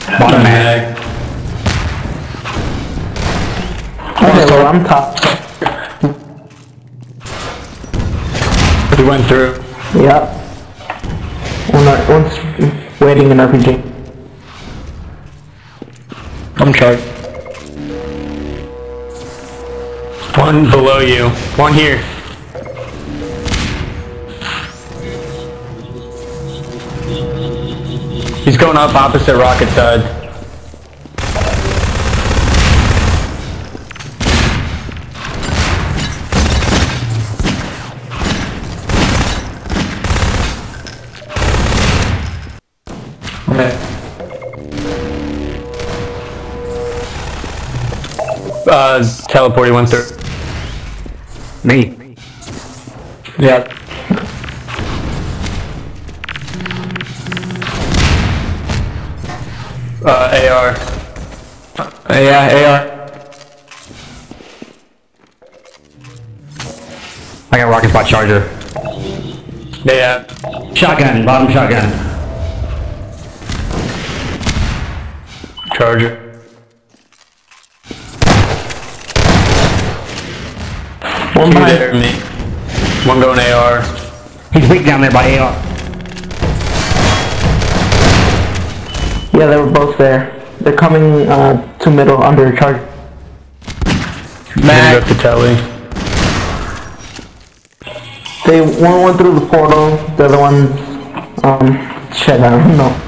Bottom mag. Okay, well, I'm top. We went through. Yep. One's waiting in RPG. I'm charged. One below you. One here. He's going up opposite rocket side. Okay. Teleporting went through. Me. Yep. AR. Yeah, AR. I got rocket spot charger. Yeah. Shotgun, bottom shotgun. Charger. One Two behind. there, me. One going AR. He's weak down there by AR. Yeah, they were both there. They're coming to middle under charge. Mag. Go to telly. One went through the portal, the other one, shit, I don't know.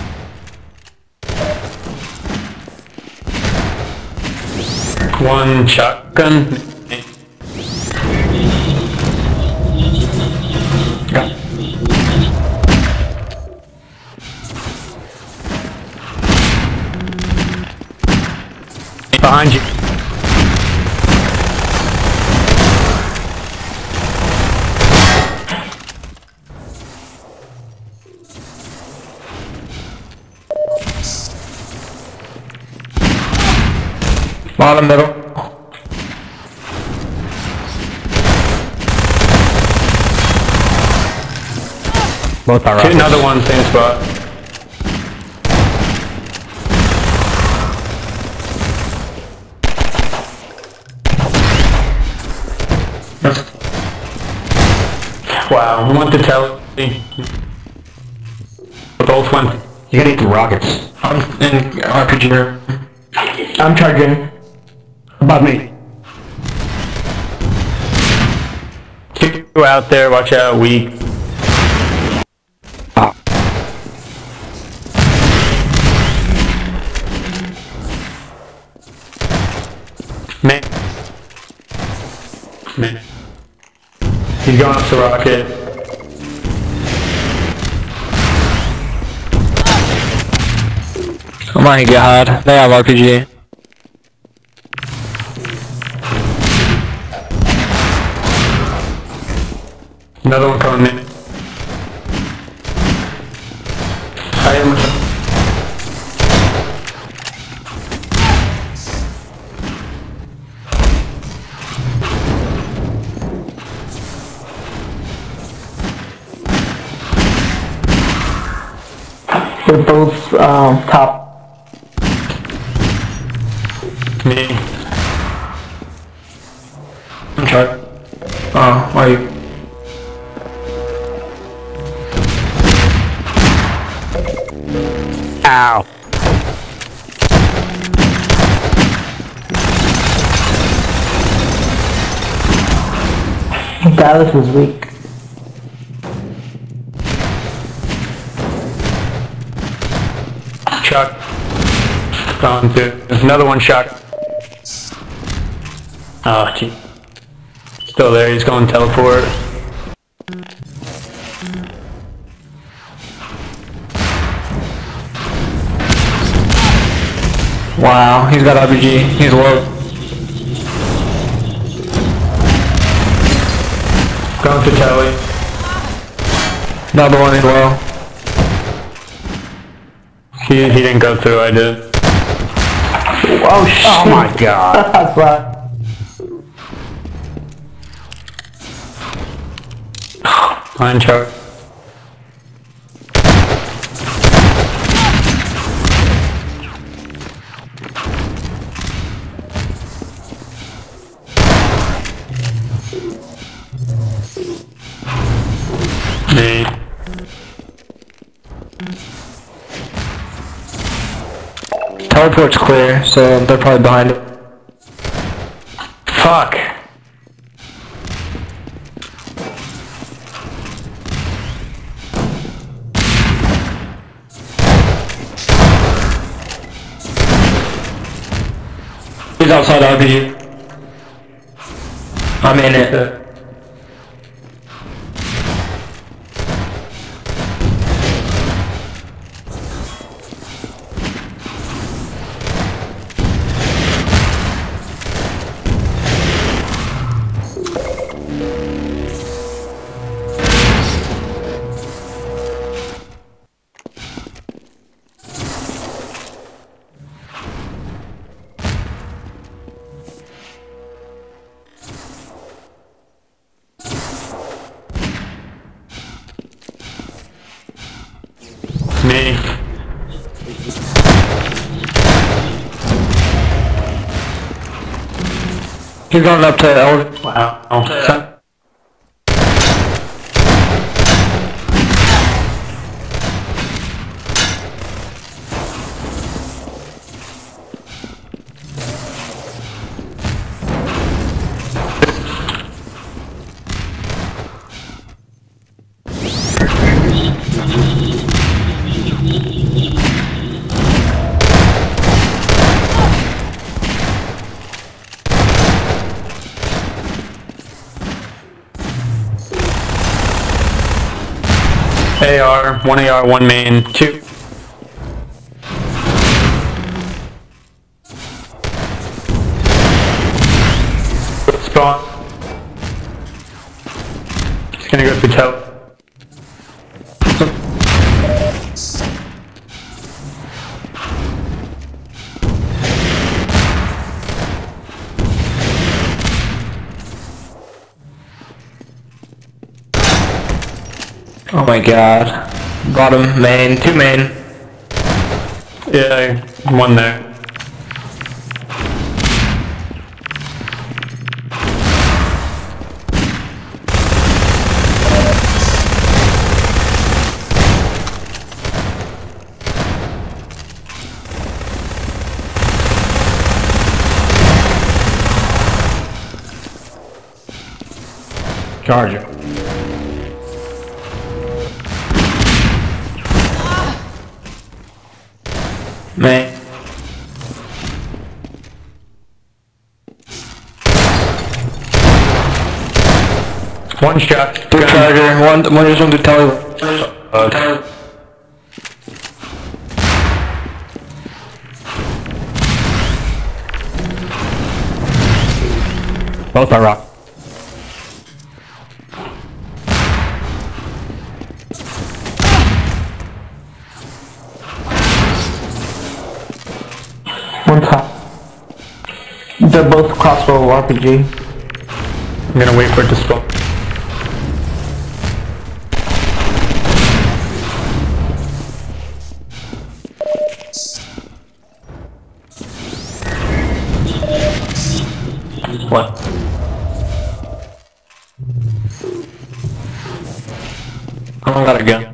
One shotgun. Behind you. Bottom middle. Both are rockets. Another one, same spot. Wow, we went to telly. Both went. You gotta eat the rockets. I'm in RPG. I'm charging. Above me. Two out there, watch out, weak. Ah. Man. Man. He's going up to rocket. Oh my god, they have RPG. Another one coming in. I am. They're both top. Me. I'm trying. Oh, why are you? Ow. Dallas is weak. Chuck. Gone too. There's another one shot. Oh, gee. Still there, he's going teleport. Wow, he's got RPG. He's low. Going to telly. Another one is low. He didn't go through, I did. Oh shit! Oh my god. Fuck. Line chart. Teleport's clear, so they're probably behind it. Fuck. He's outside RPG. I'm in it. Me. He's going up to elevator. Wow. Oh. AR, one AR, one main, two. Spawn. He's gonna go through tel. Oh my god. Bottom, main, two main. Yeah, one there. Charger. Main. One shot. Two charger, one just went to tele. Both are rock. One top. They're both crossbow RPG. I'm gonna wait for it to spawn. What? I don't got a gun.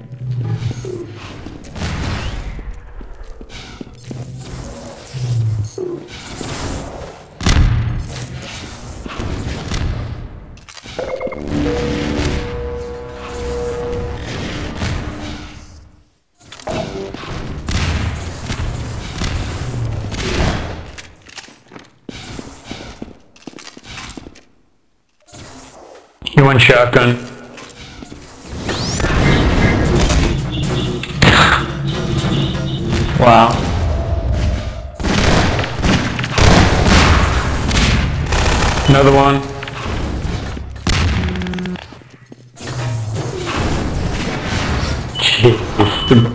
You want shotgun? Wow. Another one. Jeez.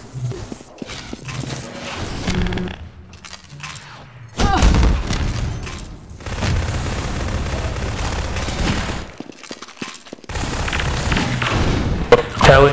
Tele.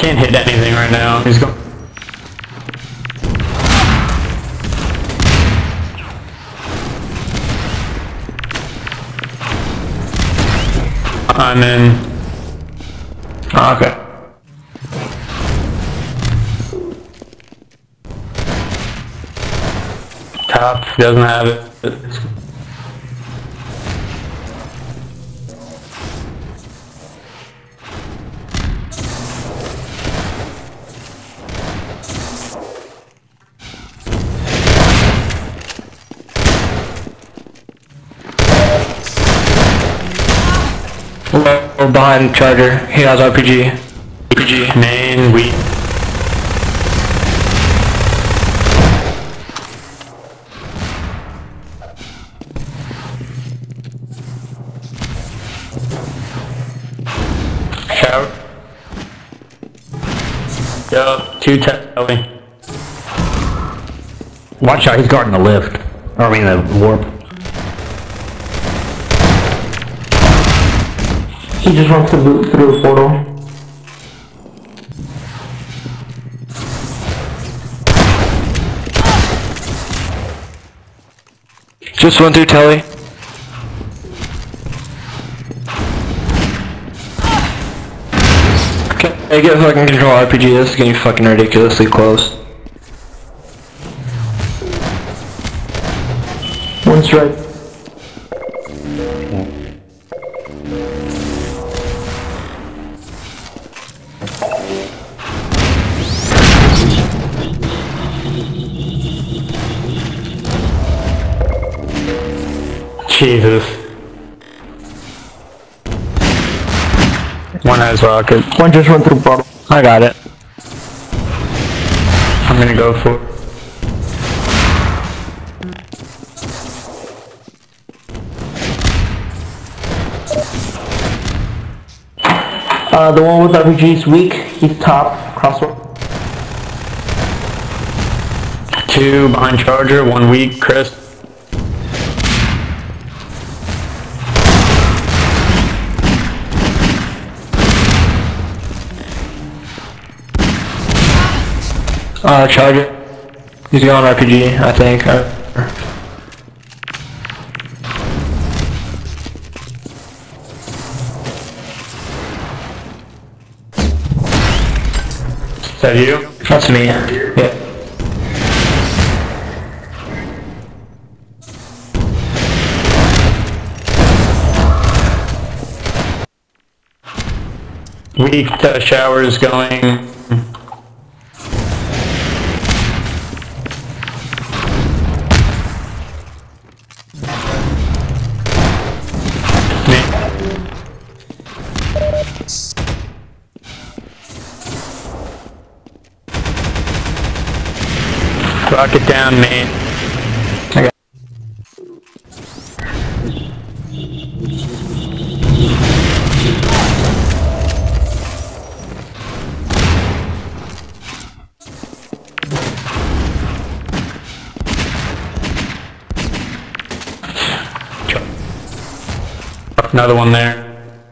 Can't hit anything right now. He's going. I'm in. Oh, okay. Top doesn't have it. We're behind Charger. He has RPG. RPG. Main, weak. Shower. Yo, 2 telly. Watch out, he's guarding the lift. Or I mean the warp. He just wants to boot through the portal. Just went through telly. Okay, get fucking control RPG. This is getting fucking ridiculously close. One strike. Jesus. One has rocket. One just went through portal. I got it. I'm gonna go for it. The one with RPG is weak. He's top. Crosswalk. 2 behind Charger, 1 weak, Chris. Charger. He's going RPG, I think. Is that you? That's me. Yeah. Weak, showers going. Rocket down, main. Okay. Another one there.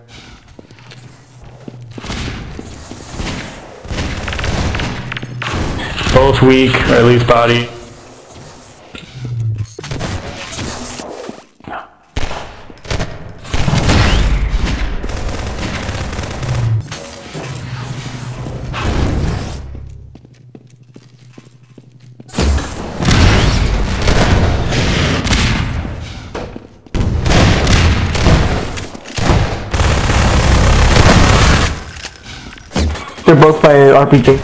Both weak, or at least body. They're both by RPG.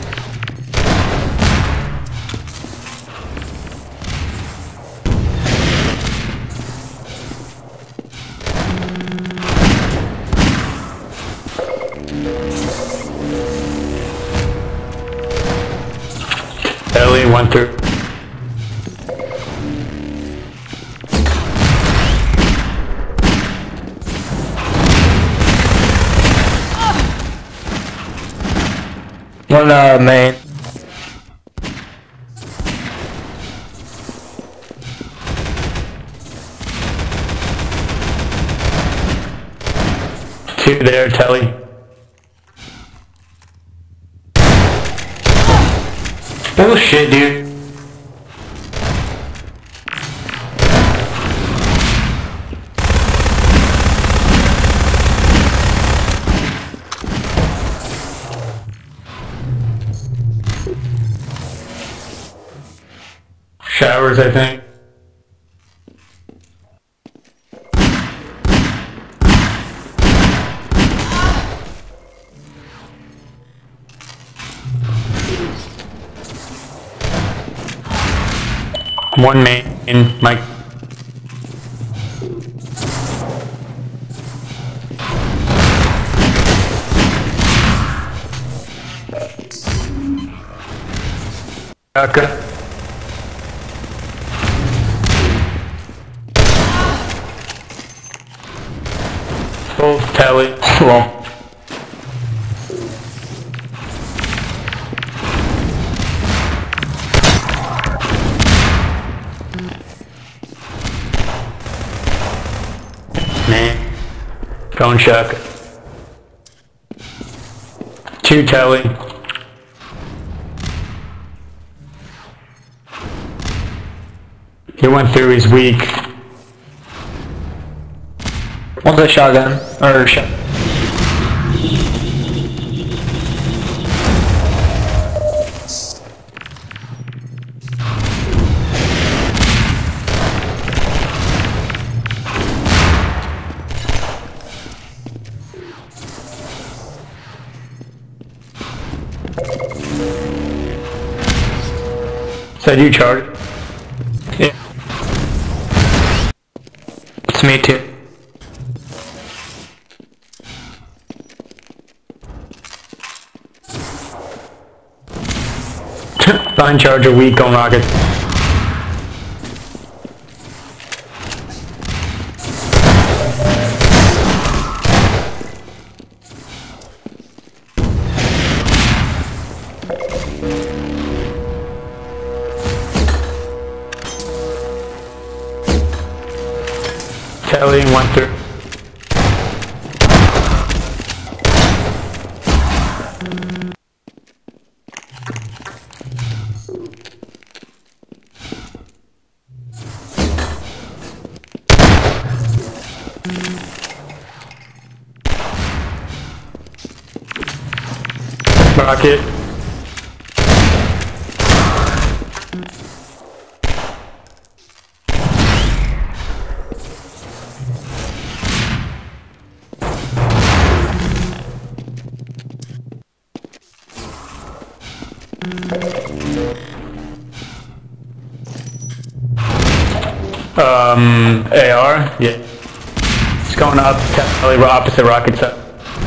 Ellie went through. One main. Two there, Telly. Oh shit, dude. Showers, I think. One main, Mike. Okay. Full tally. Well. Man. Going shock. 2 telly. He went through, he's weak. One's a shotgun. Or shot. Said you charged? Yeah. It's me too. Line charger weak on rocket. Telly went through. Rocket. AR? Yeah. It's going up, totally opposite rocket set.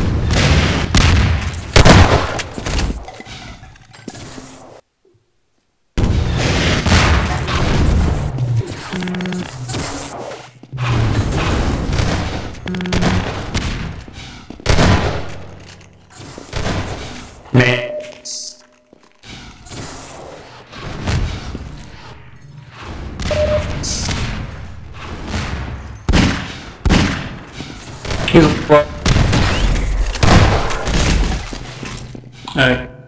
Man. He's well. Alright.